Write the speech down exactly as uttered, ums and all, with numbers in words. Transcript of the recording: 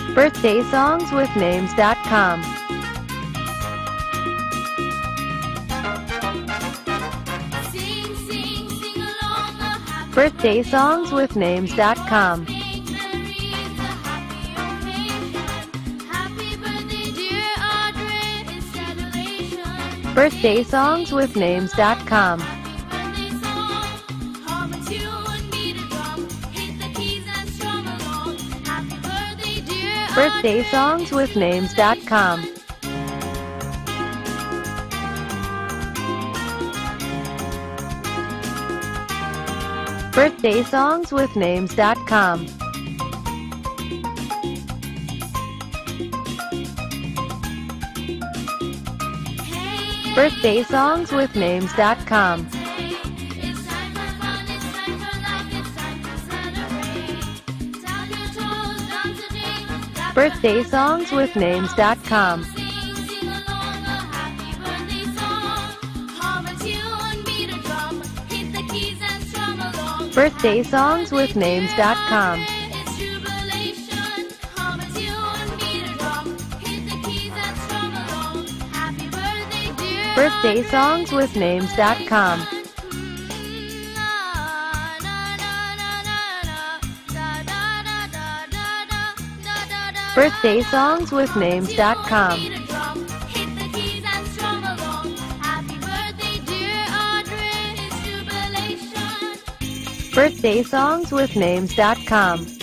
birthday songs with names dot com. Sing, sing, sing along a happy birthday songs with names dot com. make memories, a happy occasion. Happy birthday, dear Audrey, it's celebration. birthday songs with names dot com. Happy birthday song, hum a tune, beat a drum, hit the keys and strum along. Happy birthday, dear birthday Audrey, songs with names dot com. birthday songs with names dot com. Hey, birthday songs with names dot com. it's time for fun, it's time for life, it's time to celebrate. Tap your toes, dance a jig, clap birthday songs with names dot com. sing, sing along a happy birthday song. Hum a tune, beat a drum, hit the keys and strum along. birthday songs with names dot com. It's jubilation. Hum a tune, beat a drum, hit the keys and strum along. Happy birthday, dear birthday songs with names dot com. birthday songs with names dot com. Hit the keys and strum along. Happy birthday, dear Audrey, it's jubilation. birthday songs with names dot com.